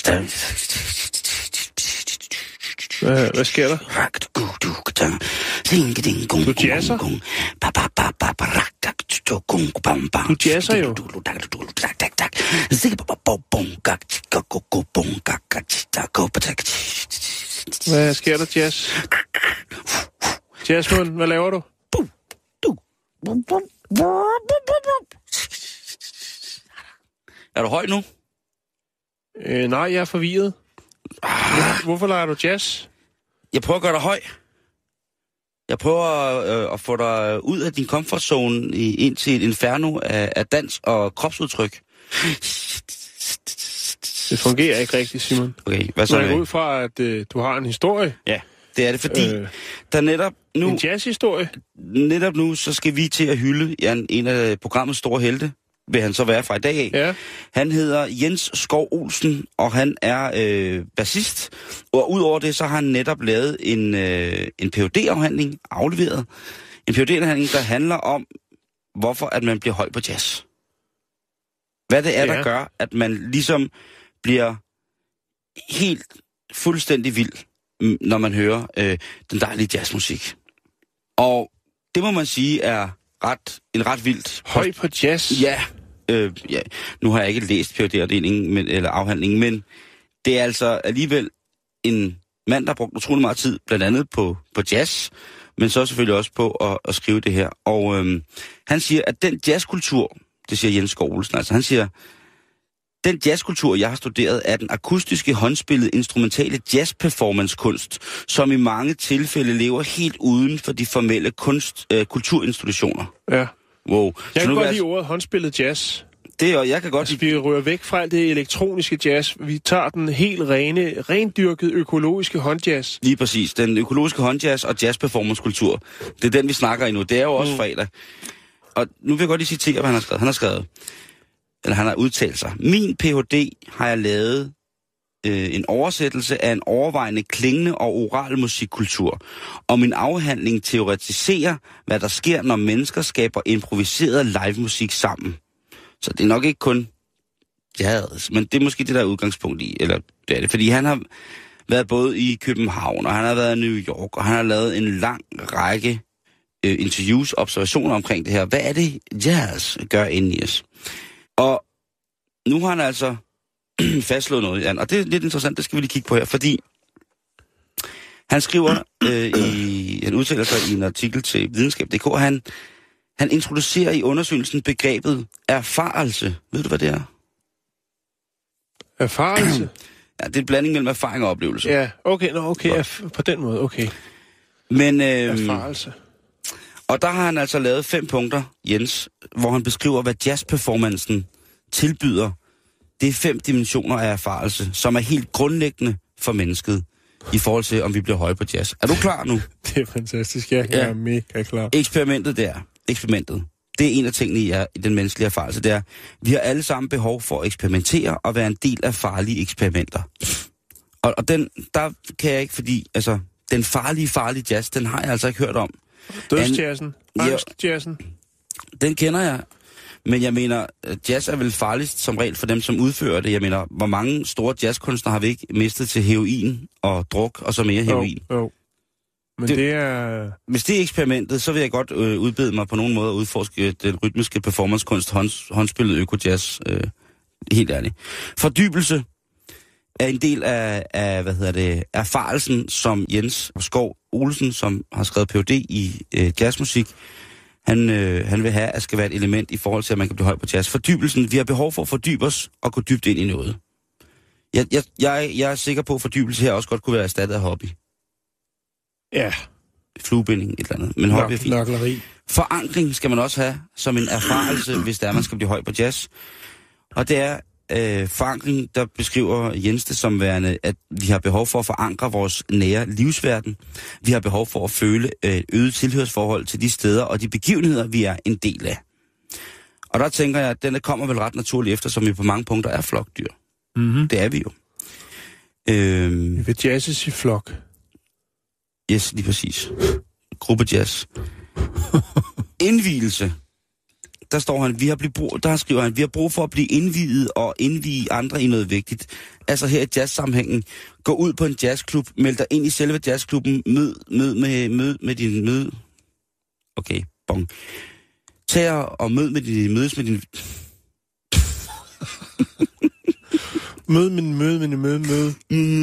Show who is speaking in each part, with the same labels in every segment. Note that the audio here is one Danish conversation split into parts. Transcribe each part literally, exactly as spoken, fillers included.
Speaker 1: Hvad, hvad sker der? Du jazzer? Du jazzer jo. Hvad sker der, Jazz? Jazzmund, hvad laver du?
Speaker 2: Er du høj nu?
Speaker 1: Øh, nej, jeg er forvirret. Hvorfor, hvorfor leger du jazz?
Speaker 2: Jeg prøver at gøre dig høj. Jeg prøver øh, at få dig ud af din comfort zone i, ind til et inferno af, af dans og kropsudtryk.
Speaker 1: Det fungerer ikke rigtigt, Simon.
Speaker 2: Okay, hvad så?
Speaker 1: Jeg går ud fra, at øh, du har en historie.
Speaker 2: Ja, det er det, fordi øh, der netop nu...
Speaker 1: En jazzhistorie?
Speaker 2: Netop nu, så skal vi til at hylde ja, en af programmets store helte. Vil han så være fra i dag af.
Speaker 1: Ja.
Speaker 2: Han hedder Jens Skov Olsen, og han er øh, bassist. Og udover det, så har han netop lavet en, øh, en P H D-afhandling, afleveret. En P H D-afhandling, der handler om, hvorfor at man bliver høj på jazz. Hvad det er, ja. der gør, at man ligesom bliver helt fuldstændig vild, når man hører øh, den dejlige jazzmusik. Og det må man sige er ret, en ret vildt...
Speaker 1: Høj på jazz?
Speaker 2: Ja. Øh, ja. Nu har jeg ikke læst P H D-afdelingen, men, eller afhandlingen, men det er altså alligevel en mand, der har brugt utrolig meget tid, blandt andet på, på jazz, men så selvfølgelig også på at, at skrive det her. Og øhm, han siger, at den jazzkultur, det siger Jens Skov Olsen, altså han siger, den jazzkultur, jeg har studeret, er den akustiske, håndspillede, instrumentale jazz-performance-kunst, som i mange tilfælde lever helt uden for de formelle kunst, øh, kulturinstitutioner.
Speaker 1: Ja.
Speaker 2: Wow.
Speaker 1: Jeg
Speaker 2: så
Speaker 1: kan
Speaker 2: nu
Speaker 1: godt
Speaker 2: jeg...
Speaker 1: lide ordet håndspillet jazz.
Speaker 2: Det og jeg kan godt
Speaker 1: altså, vi rører væk fra alt det elektroniske jazz. Vi tager den helt rene, rendyrkede økologiske håndjazz.
Speaker 2: Lige præcis. Den økologiske håndjazz og jazz-performance-kultur. Det er den, vi snakker i nu. Det er jo også mm. fredag. Og nu vil jeg godt lige citere, hvad han har skrevet. Han har skrevet, eller han har udtalt sig. Min P H D har jeg lavet øh, en oversættelse af en overvejende klingende og oral musikkultur. Og min afhandling teoretiserer, hvad der sker, når mennesker skaber improviseret live-musik sammen. Så det er nok ikke kun jazz, men det er måske det, der er udgangspunkt i. Eller det er det, fordi han har været både i København, og han har været i New York, og han har lavet en lang række øh, interviews, observationer omkring det her. Hvad er det, jazz gør inde i os? Og nu har han altså fastslået noget, Jan, og det er lidt interessant, det skal vi lige kigge på her, fordi han skriver, øh, i, han udtaler sig i en artikel til videnskab punktum d k, han, han introducerer i undersøgelsen begrebet erfarelse. Ved du, hvad det er?
Speaker 1: Erfarelse?
Speaker 2: Ja, det er en blanding mellem erfaring og oplevelse.
Speaker 1: Ja, okay, no, okay, erf- på den måde, okay.
Speaker 2: Men, øh,
Speaker 1: erfarelse.
Speaker 2: Og der har han altså lavet fem punkter, Jens, hvor han beskriver, hvad jazzperformancen tilbyder. Det er fem dimensioner af erfarelse, som er helt grundlæggende for mennesket, i forhold til, om vi bliver høje på jazz. Er du klar nu?
Speaker 1: Det er fantastisk, jeg
Speaker 2: ja.
Speaker 1: er mega klar.
Speaker 2: Eksperimentet der, eksperimentet, det er en af tingene i, er, i den menneskelige erfarelse, det er, vi har alle sammen behov for at eksperimentere og være en del af farlige eksperimenter. Og, og den, der kan jeg ikke, fordi, altså, den farlige, farlige jazz, den har jeg altså ikke hørt om.
Speaker 1: Dødsjazzen, angstjazzen.
Speaker 2: Den kender jeg, men jeg mener, jazz er vel farligst som regel for dem, som udfører det. Jeg mener, hvor mange store jazzkunstnere har vi ikke mistet til heroin og druk, og så mere heroin?
Speaker 1: Jo, jo. Men det, det er...
Speaker 2: Hvis det er eksperimentet, så vil jeg godt øh, udbede mig på nogen måde at udforske den rytmiske performancekunst, hånds, håndspillet økojazz, øh, helt ærligt. Fordybelse er en del af, af hvad hedder det, erfarelsen, som Jens Skov Olsen, som har skrevet P H D i øh, jazzmusik, han, øh, han vil have, at skal være et element i forhold til, at man kan blive høj på jazz. Fordybelsen, vi har behov for at fordybe os og gå dybt ind i noget. Jeg, jeg, jeg, jeg er sikker på, at fordybelse her også godt kunne være erstattet af hobby.
Speaker 1: Ja.
Speaker 2: Fluebinding, et eller andet. Men hobby er fint.
Speaker 1: Nørkleri.
Speaker 2: Forankring skal man også have som en erfarelse, hvis det er, man skal blive høj på jazz. Og det er øh, forankring, der beskriver Jens det som værende, at vi har behov for at forankre vores nære livsverden. Vi har behov for at føle et øget tilhørsforhold til de steder og de begivenheder, vi er en del af. Og der tænker jeg, at den kommer vel ret naturligt, eftersom vi på mange punkter er flokdyr.
Speaker 1: Mm-hmm.
Speaker 2: Det er vi jo. Øhm,
Speaker 1: vi vil jazzes i flok.
Speaker 2: Yes, lige præcis. Gruppe jazz. Indvielse. der står han, vi har blivet brug, der skriver han, vi har brug for at blive indviet og indvige andre i noget vigtigt. Altså her i jazzsammenhængen, gå ud på en jazzklub, meld dig ind i selve jazzklubben, mød, mød, med, mød med din mød. Okay, bong. Tag og mød med din, mødes med din...
Speaker 1: mød med din, mød med din, mød, mød.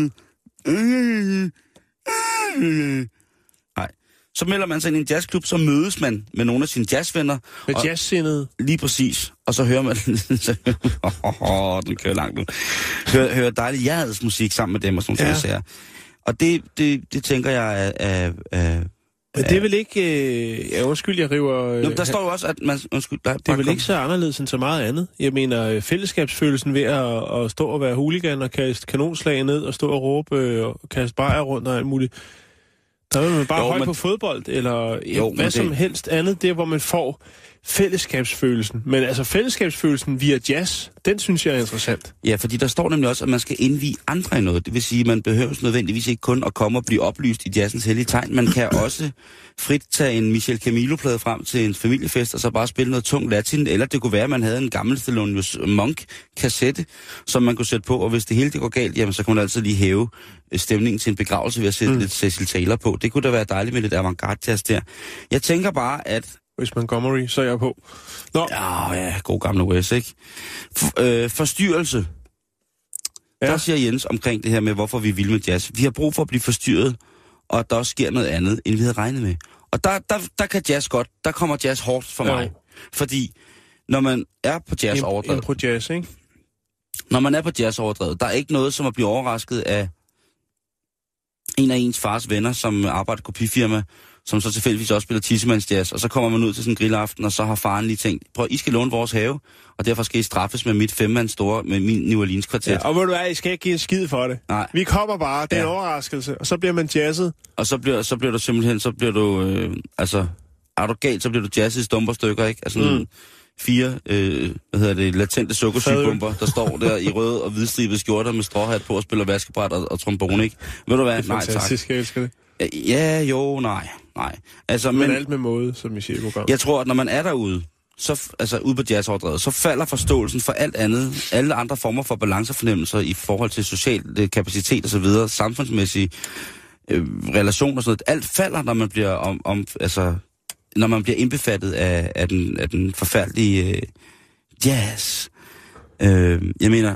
Speaker 2: Nej. Så melder man sig ind i en jazzklub, så mødes man med nogle af sine jazzvenner.
Speaker 1: Med jazzsindede.
Speaker 2: Lige præcis. Og så hører man... Åh, oh, oh, den kører langt ud. Hører, hører dejlig jazzmusik sammen med dem og sådan noget. Ja. Og det, det, det tænker jeg er... er, er
Speaker 1: Men det er vel ikke... Øh, ja, undskyld, jeg river... Øh,
Speaker 2: Nå, der står jo også, at man... Undskyld, der,
Speaker 1: det er vel kom. ikke så anderledes end så meget andet. Jeg mener, fællesskabsfølelsen ved at, at stå og være hooligan og kaste kanonslag ned og stå og råbe øh, og kaste bajer rundt og alt muligt. Der vil man bare højt på fodbold, eller jo, hvad som det... helst andet, der hvor man får fællesskabsfølelsen. Men altså fællesskabsfølelsen via jazz, den synes jeg er interessant.
Speaker 2: Ja, fordi der står nemlig også, at man skal indvie andre i noget. Det vil sige, at man behøver nødvendigvis ikke kun at komme og blive oplyst i jazzens hellige tegn. Man kan også frit tage en Michel Camilo-plade frem til en familiefest, og så bare spille noget tung latin. Eller det kunne være, at man havde en gammel Thelonious Monk-kassette, som man kunne sætte på. Og hvis det hele det går galt, jamen, så kunne man altid lige hæve stemningen til en begravelse ved at sætte mm. lidt Cecil Taylor på. Det kunne da være dejligt med lidt avantgarde-jazz der. Jeg tænker bare, at
Speaker 1: hvis Montgomery, så er jeg på. Nå.
Speaker 2: Ja, ja, god gamle Wes, ikke? For, øh, forstyrrelse. Ja. Der siger Jens omkring det her med, hvorfor vi vil med jazz. Vi har brug for at blive forstyrret, og at der også sker noget andet, end vi havde regnet med. Og der, der, der kan jazz godt, der kommer jazz hårdt for mig. Ja. Fordi når man er på jazz overdrevet...
Speaker 1: Impro jazz, ikke?
Speaker 2: Når man er på jazz overdrevet, der er ikke noget som at blive overrasket af en af ens fars venner, som arbejder i kopifirma, som så tilfældigvis også spiller tissemands jazz, og så kommer man ud til sådan en grillaften, og så har faren lige tænkt, prøv, I skal låne vores have, og derfor skal I straffes med mit femmands store, med min New Orleans kvartet.
Speaker 1: Ja, og ved du hvad, I skal ikke give en skid for det.
Speaker 2: Nej.
Speaker 1: Vi kommer bare, det er ja. en overraskelse, og så bliver man jazzet.
Speaker 2: Og så bliver, så bliver du simpelthen, så bliver du, øh, altså, er du galt, så bliver du jazzet i stumper stykker, ikke? Altså mm. fire, øh, hvad hedder det, latente sukkersygepumper, der står der i røde og hvidstribede skjorter med stråhat på og spiller vaskebræt og, og trombone, ikke? Ved du hvad?
Speaker 1: Det er
Speaker 2: nej, tak.
Speaker 1: fantastisk, jeg elsker det.
Speaker 2: Ja, jo, nej, nej. Altså,
Speaker 1: men, men alt med måde, som I siger i programmet.
Speaker 2: Jeg tror, at når man er derude, så, altså ude på jazzoverdrevet, så falder forståelsen for alt andet, alle andre former for balancefornemmelser i forhold til social kapacitet og så videre, samfundsmæssige øh, relationer og sådan noget. Alt falder, når man bliver om, om altså, når man bliver indbefattet af, af, den, af den forfærdelige øh, jazz. Øh, jeg mener,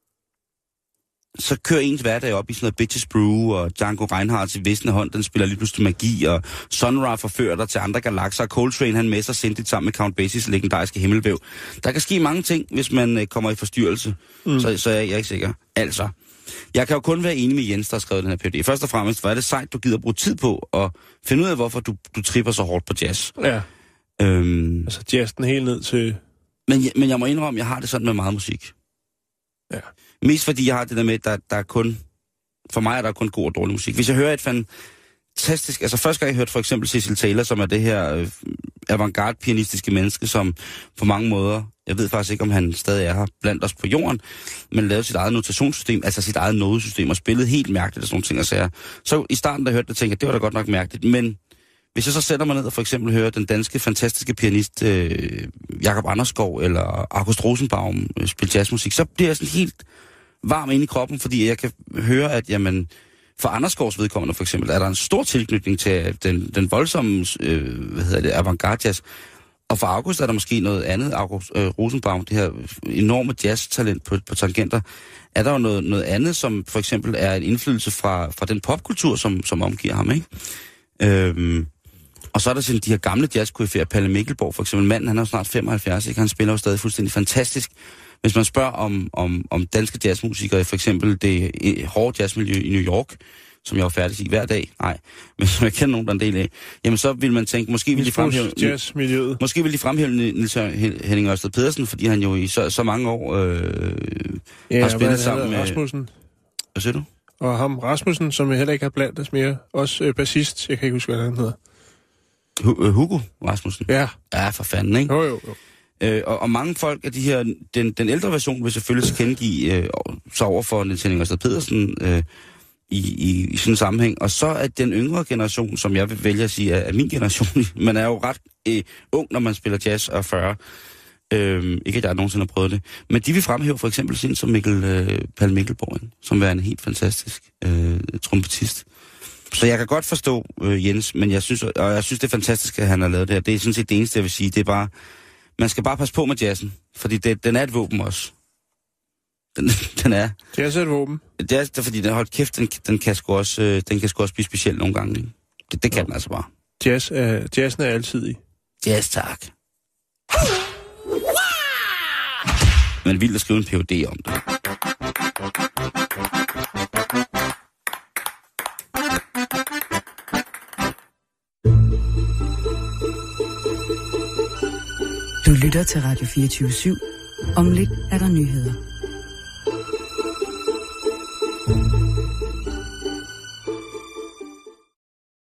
Speaker 2: så kører ens hverdag op i sådan noget Bitches Brew, og Django Reinhardts i visne hånd, den spiller lige pludselig magi, og Sun Ra forfører dig til andre galakser, og Coltrane, han messer sindigt sammen med Count Basie's legendariske himmelvæv. Der kan ske mange ting, hvis man øh, kommer i forstyrrelse, mm. så, så er jeg ikke sikker. Altså, jeg kan jo kun være enig med Jens, der har skrevet den her P H D. Først og fremmest, hvor er det sejt, du gider bruge tid på at finde ud af, hvorfor du, du tripper så hårdt på jazz.
Speaker 1: Ja. Øhm, altså jazzen helt ned til...
Speaker 2: Men, men jeg må indrømme, jeg har det sådan med meget musik.
Speaker 1: Ja.
Speaker 2: Mest fordi jeg har det der med, at der, der er kun... For mig er der kun god og dårlig musik. Hvis jeg hører et fantastisk... Altså første gang jeg hørte for eksempel Cecil Taylor, som er det her øh, avantgarde-pianistiske menneske, som på mange måder... Jeg ved faktisk ikke, om han stadig er her blandt os på jorden, men lavede sit eget notationssystem, altså sit eget nodesystem, og spillede helt mærkeligt og sådan nogle ting og sager. Så i starten, da jeg hørte det, tænkte jeg, det var da godt nok mærkeligt. Men hvis jeg så sætter mig ned og for eksempel hører den danske fantastiske pianist øh, Jakob Anderskov eller August Rosenbaum øh, spille jazzmusik, så bliver jeg sådan helt varm inde i kroppen, fordi jeg kan høre, at jamen, for Anderskovs vedkommende for eksempel, er der en stor tilknytning til den, den voldsomme øh, hvad hedder det, avantgarde jazz. Og for August er der måske noget andet, August øh, Rosenbaum, det her enorme jazz-talent på, på tangenter. Er der jo noget, noget andet, som for eksempel er en indflydelse fra, fra den popkultur, som, som omgiver ham, ikke? Øhm, og så er der sådan de her gamle jazz-koryfæer, Palle Mikkelborg for eksempel. Manden, han er jo snart femoghalvfjerds, ikke? Han spiller jo stadig fuldstændig fantastisk. Hvis man spørger om, om, om danske jazzmusikere, for eksempel det hårde jazzmiljø i New York, som jeg er færdig i hver dag, nej, men som jeg kender nogen, der er en del af, jamen så vil man tænke, måske vil de fremhæve...
Speaker 1: Jazzmiljøet.
Speaker 2: Måske vil de fremhæve Niels Henning Ørsted Pedersen, fordi han jo i så, så mange år øh,
Speaker 1: ja,
Speaker 2: har spillet sammen med...
Speaker 1: Rasmussen.
Speaker 2: Hvad siger du?
Speaker 1: Og ham Rasmussen, som jeg heller ikke har blandt os mere. Også øh, bassist, jeg kan ikke huske, hvad han hedder.
Speaker 2: H- Hugo Rasmussen?
Speaker 1: Ja.
Speaker 2: Ja, for fanden, ikke?
Speaker 1: Jo, jo, jo.
Speaker 2: Øh, og, og mange folk af de her... Den, den ældre version vil selvfølgelig tilkendegive øh, så over for Niels Henning Ørsted Pedersen... Øh, I, i, i sådan en sammenhæng. Og så er den yngre generation, som jeg vil vælge at sige, er, er min generation. Man er jo ret øh, ung, når man spiller jazz og fyrre. Øhm, ikke at jeg nogensinde har prøvet det. Men de vil fremhæve for eksempel sådan som Mikkel øh, Palle Mikkelborg, som er en helt fantastisk øh, trompetist. Så jeg kan godt forstå øh, Jens, men jeg synes, og jeg synes, det er fantastisk, at han har lavet det her. Det er sådan set det eneste, jeg vil sige. Det er bare, man skal bare passe på med jazzen, fordi det, den er et våben også. Den, den er.
Speaker 1: Jazz er et våben?
Speaker 2: Det er, det er fordi, den, hold kæft, den, den, kan sgu også, øh, den kan sgu også blive speciel nogle gange. Ikke? Det, det kan ja. den altså bare.
Speaker 1: Jazz er, jazzen er altid i.
Speaker 2: Jazz, tak. Men vildt at skrive en P H D om det.
Speaker 3: Du lytter til Radio fireogtyve syv. Om lidt er der nyheder.